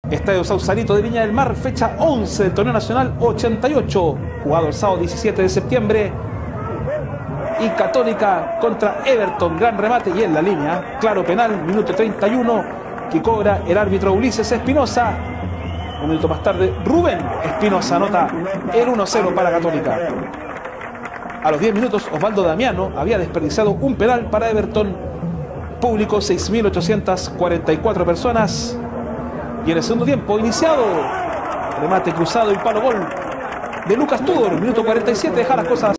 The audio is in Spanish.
Estadio Sausalito de Viña del Mar, fecha 11 del torneo nacional 88, jugado el sábado 17 de septiembre. Y Católica contra Everton, gran remate y en la línea, claro penal, minuto 31, que cobra el árbitro Ulises Espinosa. Un minuto más tarde, Rubén Espinosa anota el 1-0 para Católica. A los 10 minutos, Osvaldo Damiano había desperdiciado un penal para Everton. Público 6.844 personas. Y en el segundo tiempo, iniciado, remate cruzado y palo gol de Lucas Tudor, minuto 47, deja las cosas